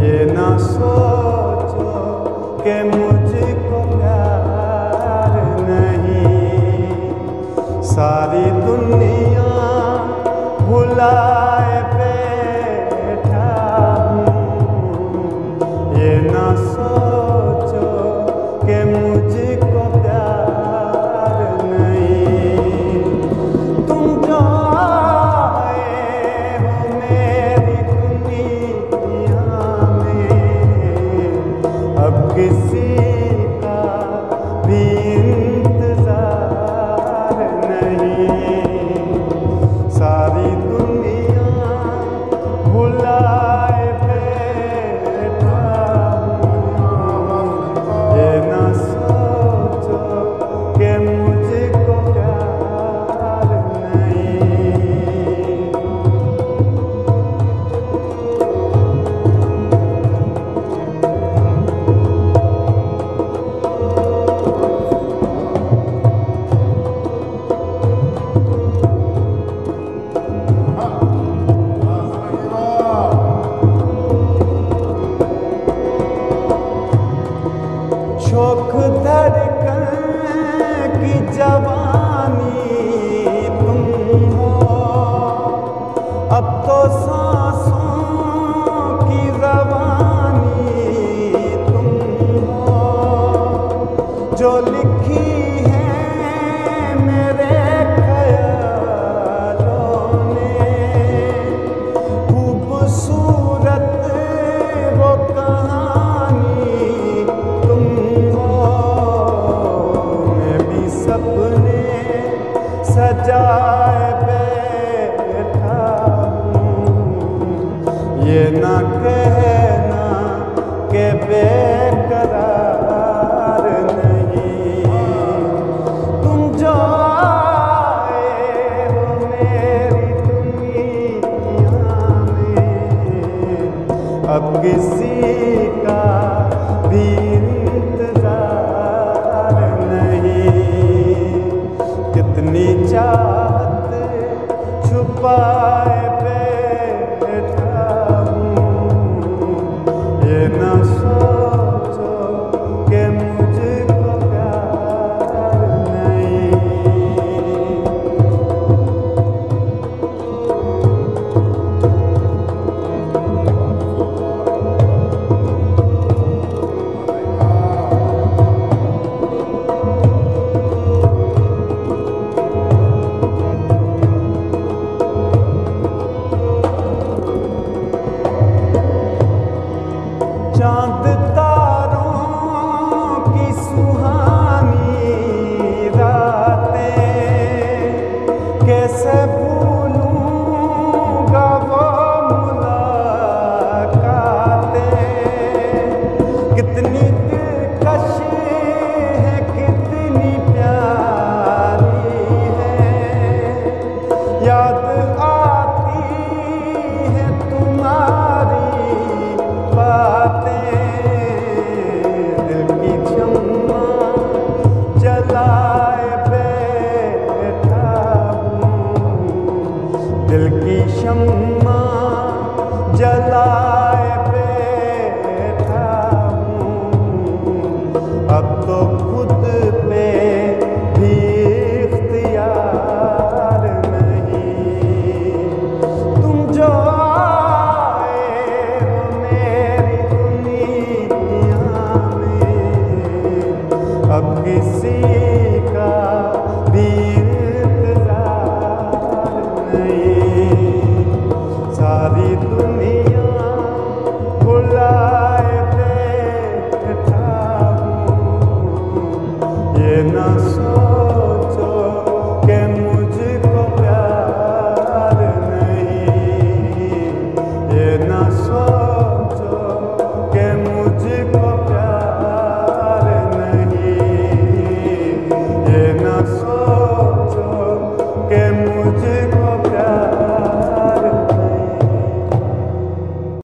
ये ना सोचो कि मुझको प्यार नहीं, सारी दुनिया भुलाए बैठा हूँ। ये ना सोचो कि मुझको प्यार नहीं। तुम जो आए हो मेरी दुनिया में, अब किसी का भी इंतजार नहीं। सारी दुनिया भुलाए बैठा हूँ। ये ना सोचो कि मुझको प्यार नहीं। शोख धड़कन की जवानी तुम हो, अब तो सांसों की रवानी तुम हो। जो लिखी है मेरे ख्यालों ने, खूबसूरत वो कहानी तुम हो। मैं भी सपने सजाए बैठा हूँ। ये ना कहना कि बेकरार नहीं। तुम जो आए हो मेरी दुनिया में, अब किसी का भी इंतजार नहीं। कितनी चाहत छुपा